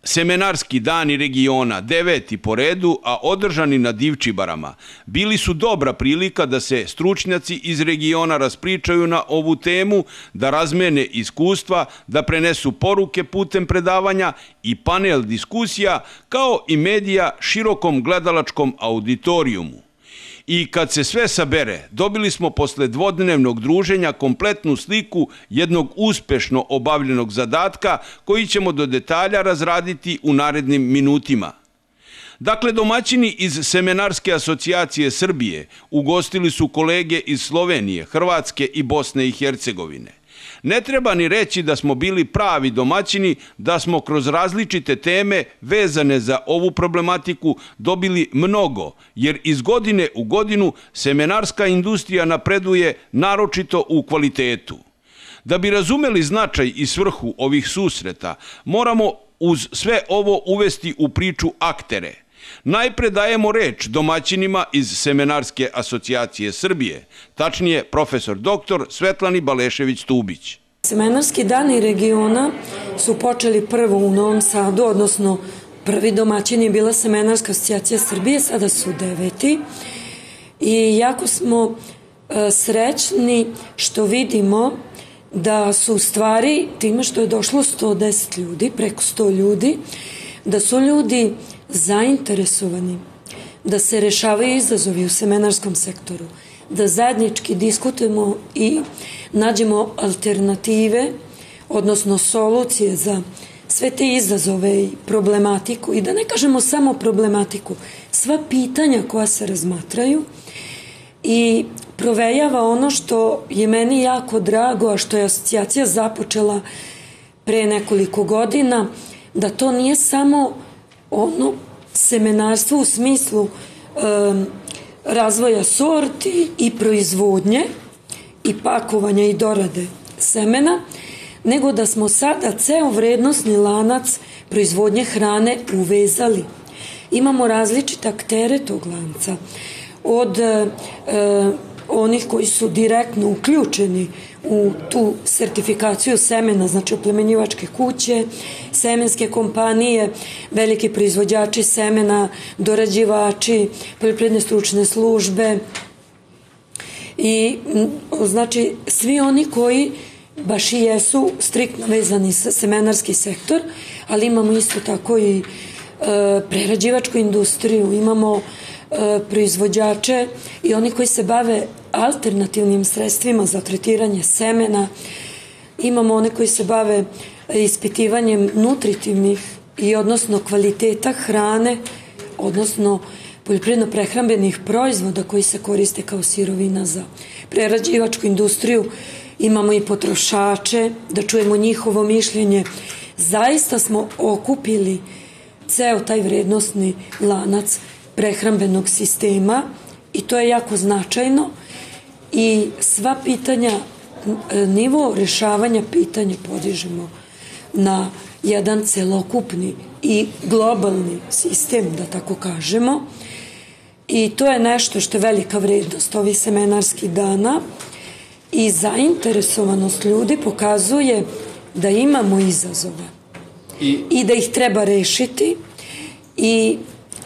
Semenarski dani regiona, 9. po redu, a održani na Divčibarama, bili su dobra prilika da se stručnjaci iz regiona raspričaju na ovu temu, da razmene iskustva, da prenesu poruke putem predavanja i panel diskusija, kao i medija širokom gledalačkom auditorijumu. I kad se sve sabere, dobili smo posle dvodnevnog druženja kompletnu sliku jednog uspešno obavljenog zadatka koji ćemo do detalja razraditi u narednim minutima. Dakle, domaćini iz Semenarske asocijacije Srbije ugostili su kolege iz Slovenije, Hrvatske i Bosne i Hercegovine. Ne treba ni reći da smo bili pravi domaćini, da smo kroz različite teme vezane za ovu problematiku dobili mnogo, jer iz godine u godinu semenarska industrija napreduje naročito u kvalitetu. Da bi razumeli značaj i svrhu ovih susreta, moramo uz sve ovo uvesti u priču aktere. Najpre dajemo reč domaćinima iz Semenarske asocijacije Srbije, tačnije profesor doktor Svetlani Balešević-Tubić. Semenarski dani regiona su počeli prvo u Novom Sadu, odnosno prvi domaćin je bila Semenarska asocijacija Srbije, sada su 9. I jako smo srećni što vidimo da su u stvari, time što je došlo 110 ljudi, preko 100 ljudi, da su ljudi zainteresovani da se rešavaju izazovi u semenarskom sektoru, da zajednički diskutujemo i nađemo alternative, odnosno solucije za sve te izazove i problematiku, i da ne kažemo samo problematiku, sva pitanja koja se razmatraju, i provejava ono što je meni jako drago, a što je asocijacija započela pre nekoliko godina, da to nije samo ono semenarstvo u smislu razvoja sorti i proizvodnje i pakovanja i dorade semena, nego da smo sada ceo vrednosni lanac proizvodnje hrane uvezali. Imamo različite aktere tog lanca, od onih koji su direktno uključeni u tu sertifikaciju semena, znači oplemenjivačke kuće, semenske kompanije, veliki proizvođači semena, dorađivači, poljoprivredne stručne službe i znači svi oni koji baš i jesu striktno vezani sa semenarski sektor, ali imamo isto tako i prerađivačku industriju, imamo proizvođače i oni koji se bave alternativnim sredstvima za tretiranje semena, imamo one koji se bave ispitivanjem nutritivnih i odnosno kvaliteta hrane, odnosno poljoprivredno-prehrambenih proizvoda koji se koriste kao sirovina za prerađivačku industriju, imamo i potrošače, da čujemo njihovo mišljenje. Zaista smo okupili ceo taj vrednosni lanac prehrambenog sistema i to je jako značajno i sva pitanja, nivo rešavanja pitanja podižemo na jedan celokupni i globalni sistem, da tako kažemo, i to je nešto što je velika vrednost ovih semenarskih dana i zainteresovanost ljudi pokazuje da imamo izazova i da ih treba rešiti i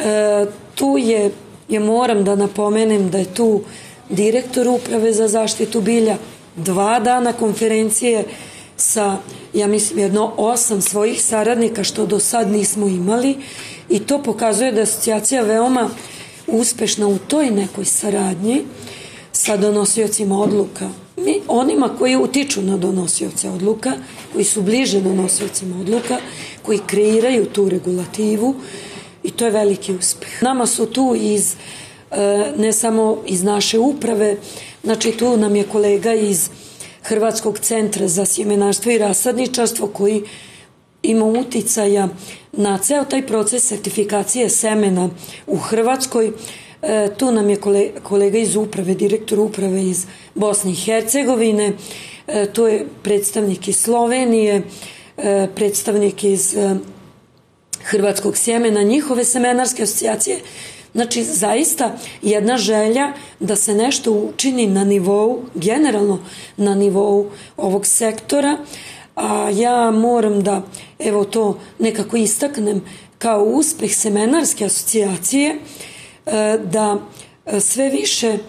tu je, ja moram da napomenem da je tu direktor Uprave za zaštitu bilja, 2 dana konferencije sa, ja mislim, jedno 8 svojih saradnika, što do sad nismo imali, i to pokazuje da je asocijacija veoma uspešna u toj nekoj saradnji sa donosiocima odluka. Onima koji utiču na donosioce odluka, koji su bliže donosiocima odluka, koji kreiraju tu regulativu, i to je veliki uspeh. Nama su tu iz, ne samo iz naše uprave, znači tu nam je kolega iz Hrvatskog centra za sjemenarstvo i rasadničarstvo koji ima uticaja na ceo taj proces sertifikacije semena u Hrvatskoj. Tu nam je kolega iz uprave, direktor uprave iz Bosne i Hercegovine, tu je predstavnik iz Slovenije, predstavnik iz Hrvatskog sjemena, njihove semenarske asocijacije. Znači, zaista jedna želja da se nešto učini na nivou, generalno na nivou ovog sektora, a ja moram da evo to nekako istaknem kao uspeh Semenarske asocijacije, da sve više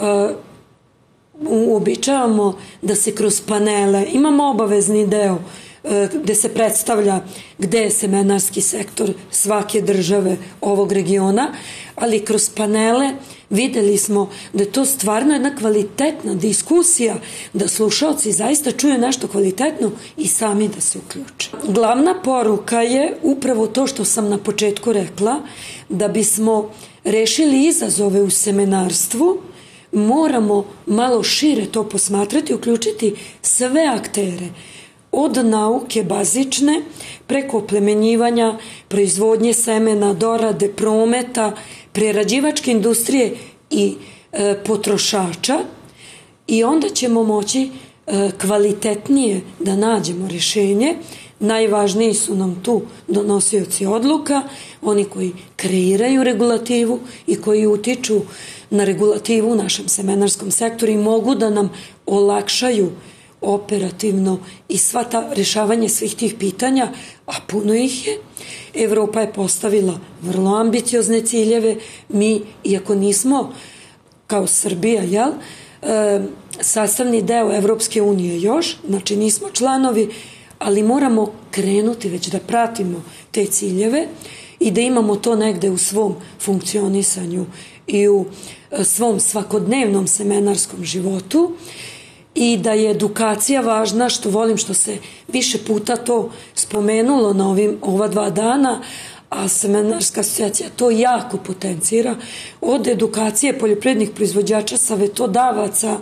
uobičavamo da se kroz panele, imamo obavezni deo gde se predstavlja gde je semenarski sektor svake države ovog regiona, ali kroz panele videli smo da je to stvarno jedna kvalitetna diskusija, da slušaoci zaista čuju nešto kvalitetno i sami da se uključe. Glavna poruka je upravo to što sam na početku rekla, da bismo rešili izazove u semenarstvu, moramo malo šire to posmatrati, uključiti sve aktere, od nauke bazične, preko oplemenjivanja, proizvodnje semena, dorade, prometa, prerađivačke industrije i potrošača, i onda ćemo moći kvalitetnije da nađemo rešenje. Najvažniji su nam tu donosioci odluka, oni koji kreiraju regulativu i koji utiču na regulativu u našem semenarskom sektoru i mogu da nam olakšaju operativno i sva ta rešavanje svih tih pitanja, a puno ih je. Evropa je postavila vrlo ambiciozne ciljeve. Mi, iako nismo kao Srbija, sastavni deo Evropske unije još, znači nismo članovi, ali moramo krenuti već da pratimo te ciljeve i da imamo to negde u svom funkcionisanju i u svom svakodnevnom semenarskom životu, i da je edukacija važna, što volim što se više puta to spomenulo na ova 2 dana, a Semenarska asocijacija to jako potencira, od edukacije poljoprivrednih proizvođača, savetodavaca,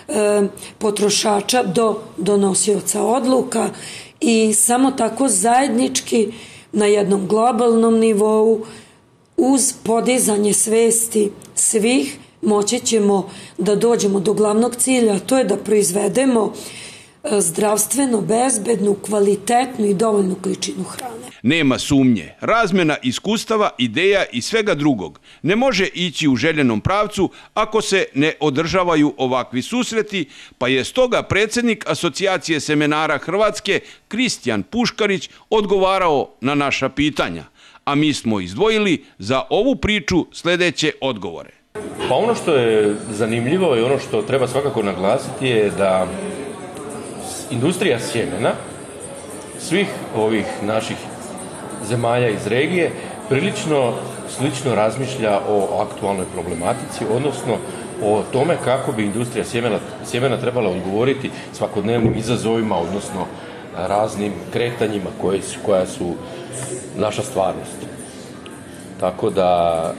potrošača do donosioca odluka, i samo tako zajednički na jednom globalnom nivou uz podizanje svesti svih moći ćemo da dođemo do glavnog cilja, a to je da proizvedemo zdravstveno, bezbednu, kvalitetnu i dovoljnu količinu hrane. Nema sumnje, razmena iskustava, ideja i svega drugog ne može ići u željenom pravcu ako se ne održavaju ovakvi susreti, pa je stoga predsjednik Asocijacije semenara Hrvatske Kristijan Puškarić odgovarao na naša pitanja, a mi smo izdvojili za ovu priču sljedeće odgovore. Pa ono što je zanimljivo i ono što treba svakako naglasiti je da industrija sjemena svih ovih naših zemalja iz regije prilično slično razmišlja o aktualnoj problematici, odnosno o tome kako bi industrija sjemena trebala odgovoriti svakodnevnim izazovima, odnosno raznim kretanjima koja su naša stvarnost. Tako da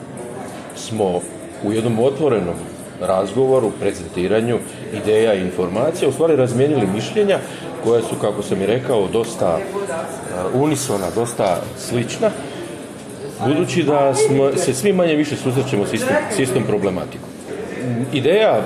smo u jednom otvorenom razgovoru, prezentiranju ideja i informacija u stvari razmijenili mišljenja koja su, kako sam i rekao, dosta unisona, dosta slična, budući da se svi manje više susrećemo s istom problematikom. Ideja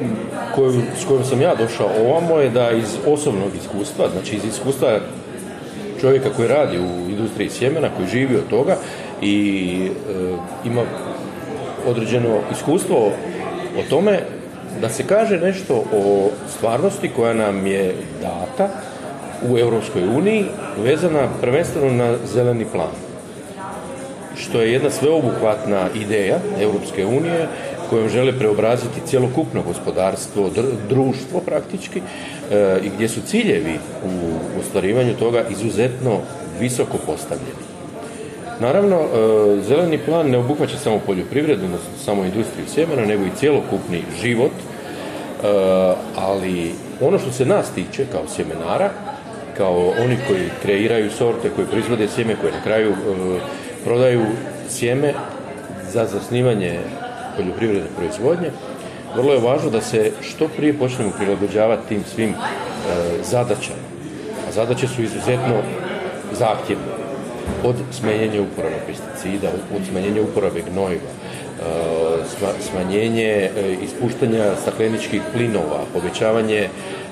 s kojom sam ja došao ovamo je da iz osobnog iskustva, znači iz iskustva čovjeka koji radi u industriji sjemena, koji živi od toga i ima određeno iskustvo o tome, da se kaže nešto o stvarnosti koja nam je data u Europskoj uniji, vezana prvenstveno na zeleni plan, što je jedna sveobuhvatna ideja Europske unije kojom žele preobraziti cjelokupno gospodarstvo, društvo praktički, i gdje su ciljevi u ostvarivanju toga izuzetno visoko postavljeni. Naravno, zeleni plan ne obuhvaća samo poljoprivredu, odnosno samo industriju sjemena, nego i cjelokupni život, ali ono što se nas tiče kao sjemenara, kao oni koji kreiraju sorte, koji proizvode sjeme, koji na kraju prodaju sjeme za zasnivanje poljoprivredne proizvodnje, vrlo je važno da se što prije počnemo prilagođavati tim svim zadaćama. A zadaće su izuzetno zahtjevne. Od smanjenja uporabe pesticida, od smanjenja uporabe gnojiva, smanjenje ispuštanja stakleničkih plinova, povećavanje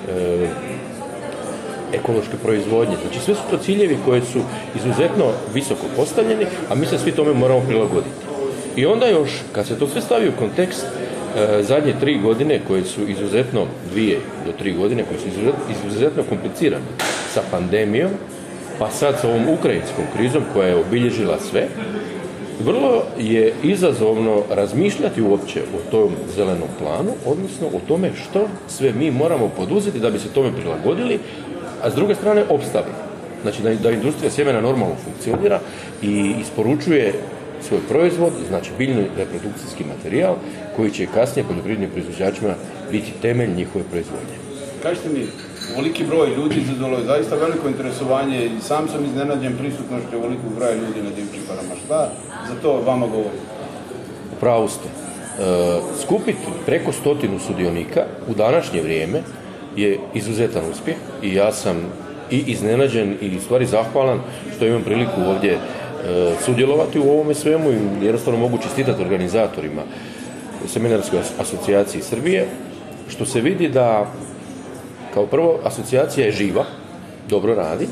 ekološke proizvodnje. Znači sve su to ciljevi koji su izuzetno visoko postavljeni, a mi se svi tome moramo prilagoditi. I onda još, kad se to sve stavi u kontekst, zadnje 3 godine koje su izuzetno, 2 do 3 godine koje su izuzetno komplicirane sa pandemijom, pa sad sa ovom ukrajinskom krizom koja je obilježila sve, vrlo je izazovno razmišljati uopće o tom zelenom planu, odnosno o tome što sve mi moramo poduzeti da bi se tome prilagodili, a s druge strane opstali. Znači da industrija sjemena normalno funkcionira i isporučuje svoj proizvod, znači biljni reprodukcijski materijal koji će kasnije poljoprivrednim proizvođačima biti temelj njihove proizvodnje. Kažete mi, ovoliki broj ljudi izazvalo je zaista veliko interesovanje i sam sam iznenađen prisutnošću ovolikog broja ljudi na Divčibarama. Šta za to vama govori? U pravu ste. Skupiti preko 100 sudionika u današnje vrijeme je izuzetan uspjeh i ja sam i iznenađen i stvari zahvalan što imam priliku ovdje sudjelovati u ovome svemu i jednostavno mogu čestitati organizatorima Semenarskoj asocijaciji Srbije, što se vidi da kao prvo asocijacija je živa, dobro radi,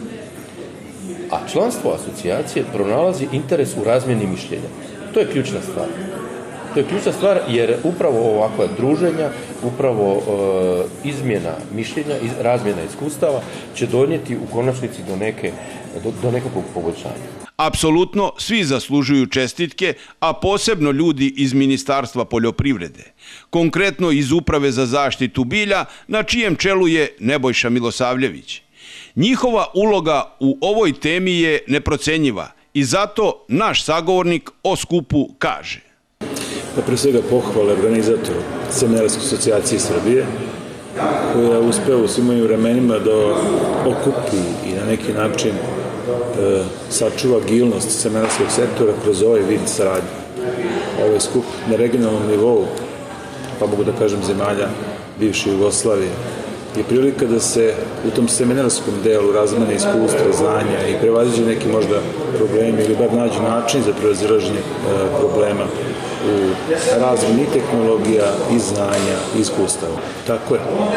a članstvo asocijacije pronalazi interes u razmjeni mišljenja. To je ključna stvar. To je ključna stvar jer upravo ovakva druženja, upravo izmjena mišljenja, razmjena iskustava će donijeti u konačnici do nekakvog poboljšanja. Apsolutno svi zaslužuju čestitke, a posebno ljudi iz Ministarstva poljoprivrede. Konkretno iz Uprave za zaštitu bilja, na čijem čelu je Nebojša Milosavljević. Njihova uloga u ovoj temi je neprocenjiva i zato naš sagovornik o skupu kaže. Pre svega pohvale organizatoru Semenarske asocijacije Srbije, koja je uspeo u svim ovim vremenima da okupi i na neki način sačuva agilnost semenarskog sektora kroz ovaj vid saradnje. Ovaj skup na regionalnom nivou, pa mogu da kažem zemalja bivše Jugoslavije, je prilika da se u tom seminarskom delu razmene iskustva, znanja i prevaziđe neki možda problemi ili bar nađe način za prevazilaženje problema u razmeni tehnologija i znanja i iskustava. Tako je.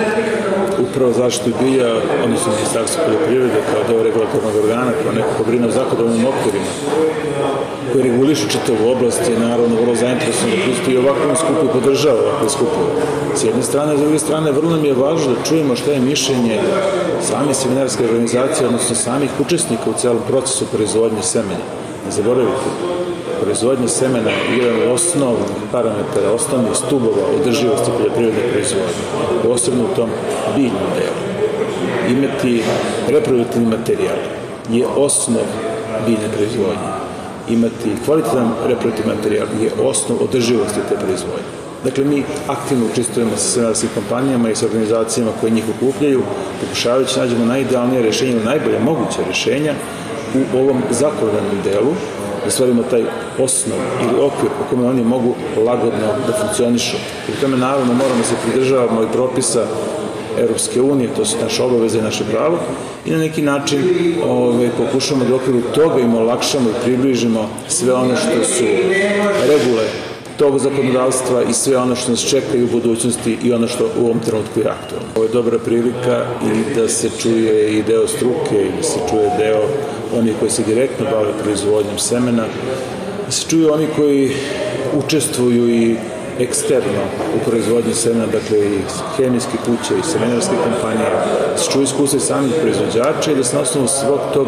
Upravo zaštitu bilja, odnosno Ministarstvo poljoprivrede kao deo regulatornog organa, kao neko ko brine o zakonodavnim okvirima koji regulišu čitavu oblast, je naravno vrlo zainteresovan da pristupi ovakvom skupu i podržava ovakve skupove. S jedne strane, s druge strane, vrlo nam je važno da čujemo šta je mišljenje same seminarske organizacije, odnosno samih učesnika u celom procesu proizvodnje semena. Ne zaboravite, proizvodnja semena je jedan od osnovnih parametara, osnovnih stubova održivosti poljoprivredne proizvodnje, posebno u tom biljnom delu. Imati reproduktivni materijal je osnov biljne proizvodnje. Imati kvalitetan reproduktivni materijal je osnov održivosti te proizvodnje. Dakle, mi aktivno učestvujemo sa semenarskim kompanijama i sa organizacijama koje njih okupljaju, pokušavajući nađemo najidealnije rešenje ili najbolje moguće rešenja u ovom zakonodavnom delu, da stvarimo taj osnov ili okvir po kome oni mogu lagodno da funkcionišu. Pri tome, naravno, moramo se pridržavamo i propisa Evropske unije, to su naše obaveze i naše pravo, i na neki način pokušamo da u okviru toga im olakšamo i približimo sve ono što su regule tog zakonodavstva i sve ono što nas čeka i u budućnosti i ono što u ovom trenutku je aktualno. Ovo je dobra prilika i da se čuje i deo struke i da se čuje deo onih koji se direktno bave proizvodnjom semena, da se čuju oni koji učestvuju i eksterno u proizvodnji semena, dakle i hemijske kuće i semenarske kompanije, da se čuju iskustva samih proizvođača i da se na osnovu svog tog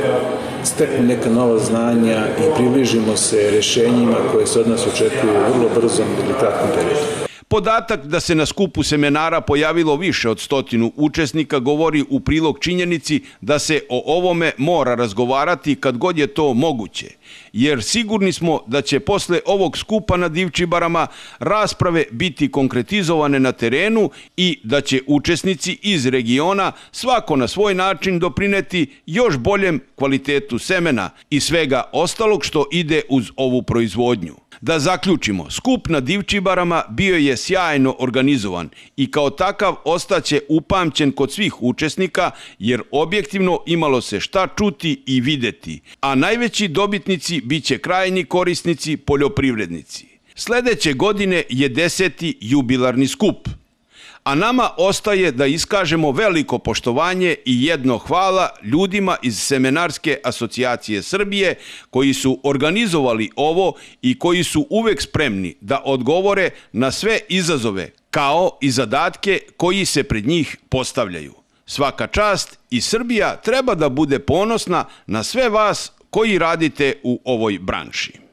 steknu neka nova znanja i približimo se rešenjima koje se od nas očekuju u vrlo brzom ili kratkom periodu. Podatak da se na skupu semenara pojavilo više od 100 učesnika govori u prilog činjenici da se o ovome mora razgovarati kad god je to moguće, jer sigurni smo da će posle ovog skupa na Divčibarama rasprave biti konkretizovane na terenu i da će učesnici iz regiona svako na svoj način doprineti još boljem kvalitetu semena i svega ostalog što ide uz ovu proizvodnju. Da zaključimo, skup na Divčibarama bio je sjajno organizovan i kao takav ostaće upamćen kod svih učesnika jer objektivno imalo se šta čuti i videti, a najveći dobitnici biće krajnji korisnici poljoprivrednici. Sledeće godine je 10. jubilarni skup, A nama ostaje da iskažemo veliko poštovanje i jedno hvala ljudima iz Semenarske asocijacije Srbije koji su organizovali ovo i koji su uvek spremni da odgovore na sve izazove kao i zadatke koji se pred njih postavljaju. Svaka čast i Srbija treba da bude ponosna na sve vas koji radite u ovoj branši.